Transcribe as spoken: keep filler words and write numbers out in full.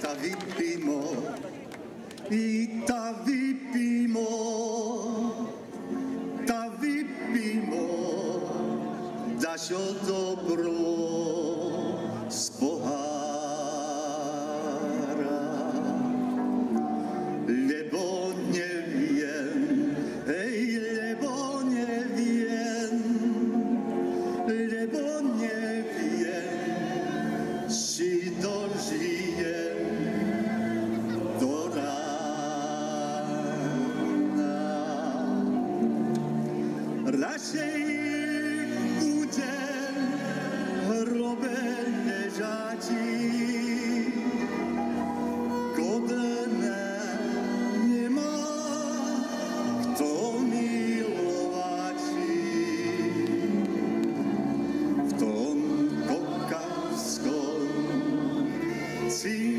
ta vypimo, i ta vypimo, ta vypimo, daš o dobro z pohára, lebo neviem, hej, lebo neviem, lebo neviem, či dožijem do rána. Radšej budem v hrobe ležati, godné nemá kto milovati. V tom kokavskom cingu